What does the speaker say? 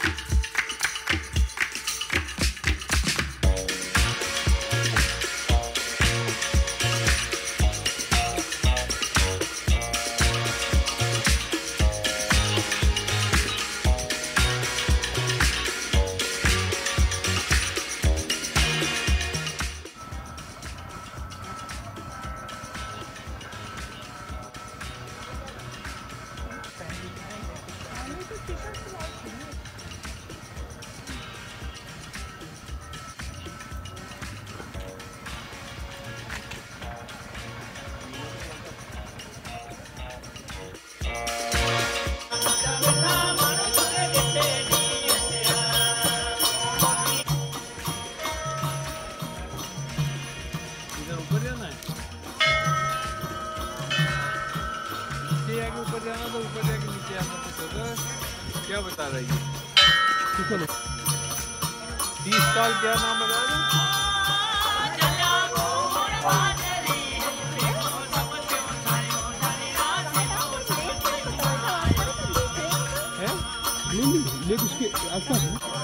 ऊपर जाना तो ऊपर जाके नीचे आना तो क्या बता रही है? 30 साल क्या नाम बता रहे? लेकिन उसके आसपास